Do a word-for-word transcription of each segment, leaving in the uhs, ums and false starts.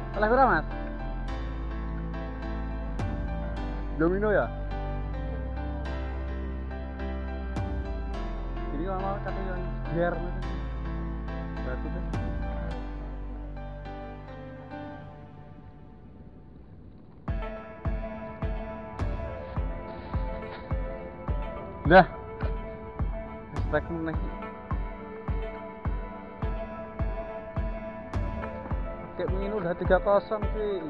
Oleh berapa mas? Domino ya? Ini kalau kata yang biar batu deh. Dah, strike meneh. Kayak begini udah tiga kosong sih.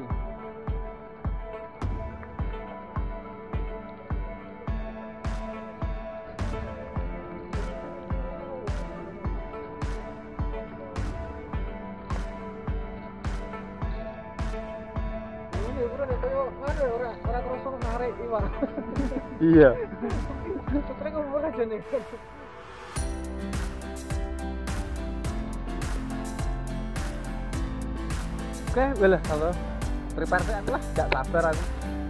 Iya. Putranya ngomong aja nih. Oke, boleh kalau prepare aku lah, gak sabar aku.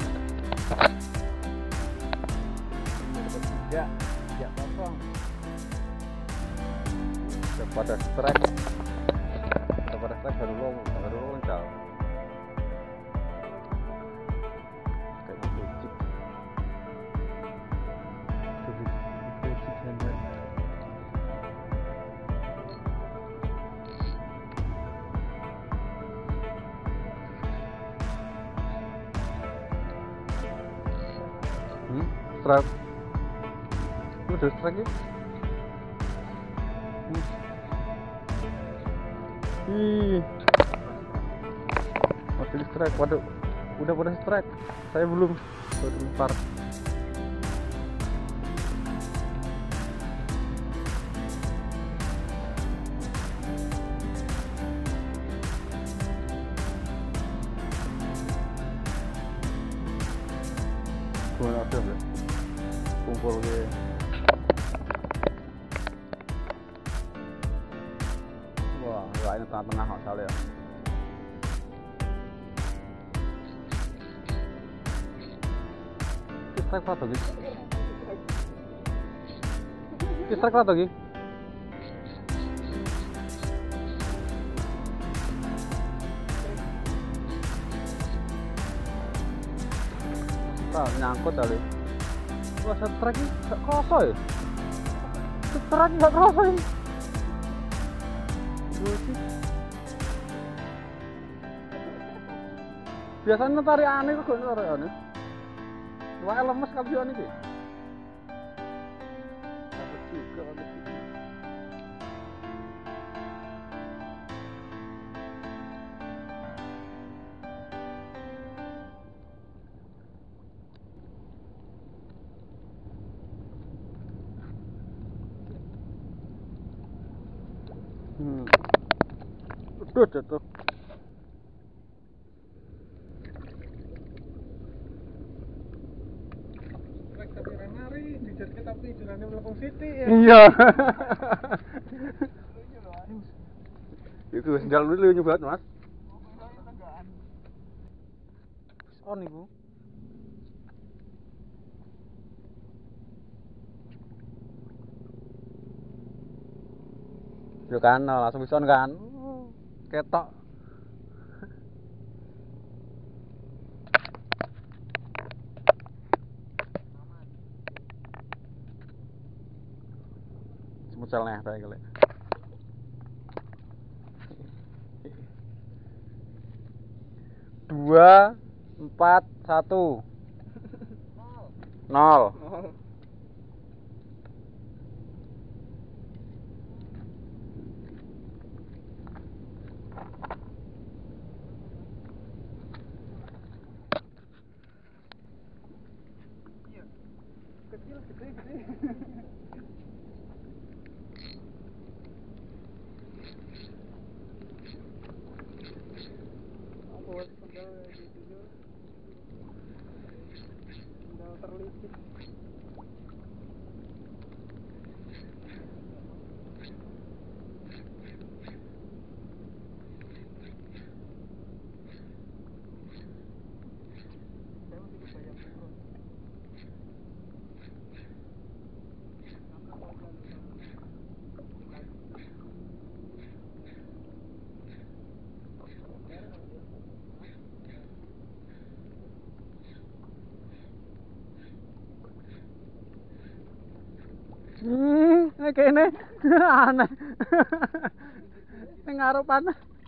Ya, ya kosong. Daripada strike, daripada strike baru lo, baru lo loncal. Kayak gitu. Hmm, strike. Lu udah strike ya? Hmm. Ih. Masih strike, waduh. Udah pada strike. Saya belum. Baru empat. Gimana ada nggak? Kumpul ke wah, nggak ini tengah-tengah nggak salah ya. Ini strike apa lagi? Ini strike apa lagi? Ah, nyangkut kali. Wah, strike ini nggak kerasa ya? Strike nggak kerasa ini. Biasanya tarik aneh kok gak tarik aneh. Wah, lemes kali ini sih. Dapat juga kalau gitu. Hmm. Udah jatuh. Tapi nari, dijet tapi jalannya melengkung City ya. Iya. Itu sendal dulu nyoba mas. On ibu. Yo kan, langsung bisa on kan. Ketok. Semucal nih tadi kali. Dua, empat, satu, nol. Kecil, gede, gede. Apa sendal gitu? Sendal terlicin. Nek kene aneh. Ning ngarepan.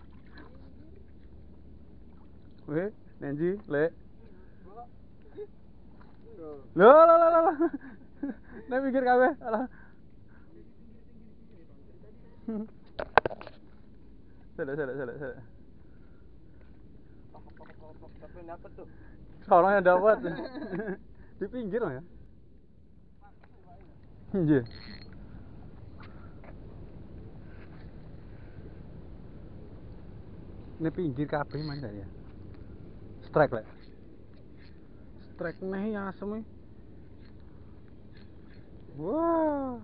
Weh, Nenji, Lek. Lho, lho, lho, lho. Nek mikir kabeh. Alah. Selek, selek, selek, selek. Tapi dapat tuh. Kalau yang dapat di pinggir ya. Iya. Ini pinggir kabeh mana ya? Strike lek. Strike nih ya asem. Wah.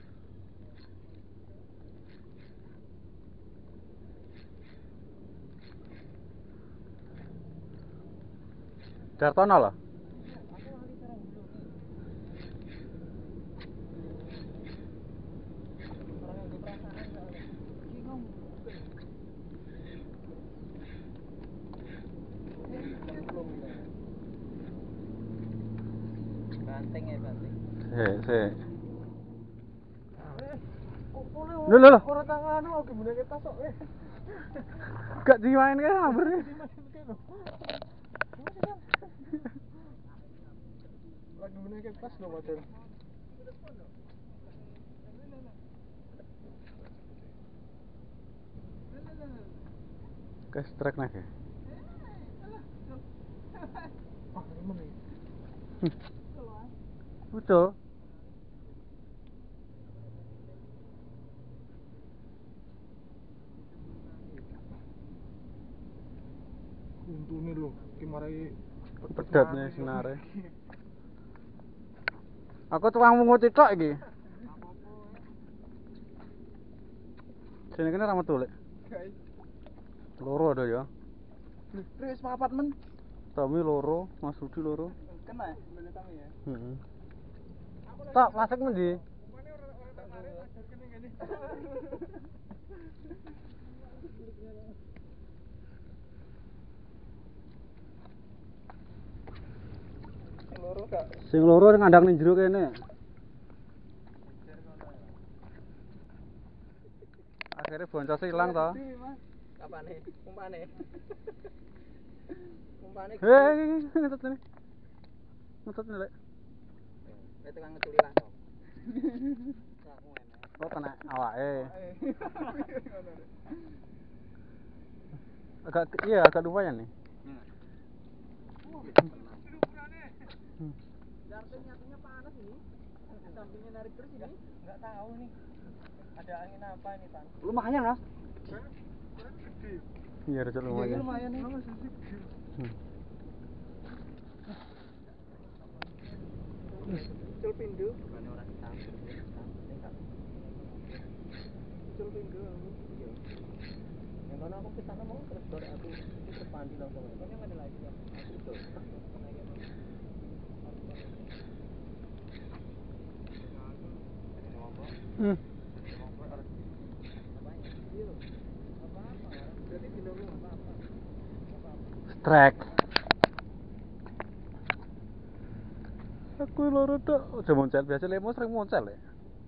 Dartono lah. Banteng ya banteng. Sik, sik. Lho lho lho. Ora tangan aku gimana kita sok eh. Gak dimain kae ambere. Lagi mana ke pas lo macam. Ke strike nih. Ah, mana ni? Betul. Untune lho, ki marai Pedatnya sinare. Aku tuang mungut tok iki. Sini kene ra metu lek. Loro ada ya. Wis papat men. Tami loro, Mas Rudi loro. Kena ya, bener tami ya. Heeh. Tak masuk mendi? Loro gak. Sing loro ngandang ning jero kene. Akhirnya boncos ilang to. Kapane? Umpane. Umpane. Hei, ngetot ini. Ngetot ini, Lek. Itu kan ngeculi lah to. Oh, kena awake. Agak iya, agak lumayan nih. Darten nyatunya panas ini. Sampingnya narik terus ini. Enggak tahu nih. Ada angin apa ini, Pan? Lumayan, Mas. Iya, ada lumayan. Lumayan nih. Hmm. Cul pindu. Bukan orang hitam. Cul pindu. Yang mana aku kesana mau terus baru aku terus pandi langsung. Ini mana lagi ya? Aku tuh. Hmm. Strike. Aku loro tok, aja moncel biasa lemo sering moncel ya.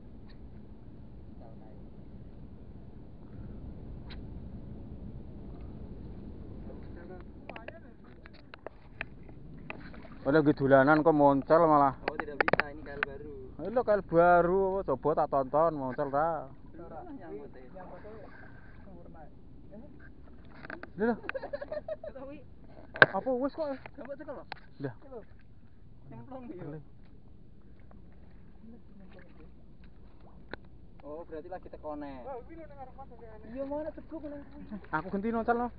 Oleh lagi dolanan kok moncel malah. Oh, tidak bisa, ini kail baru. Lho kail baru, coba tak tonton moncel ra. Lho. Apa wis kok? Gambar cekel loh. Lah. Nyemplung dia. Oh, berarti lagi tekone. Oh, iki lho nang arep pas aneh. Iya, mana teguk nang kuwi. Aku ganti noncal no.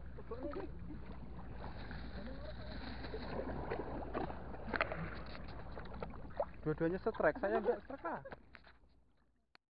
Dua-duanya strike, saya enggak strike lah.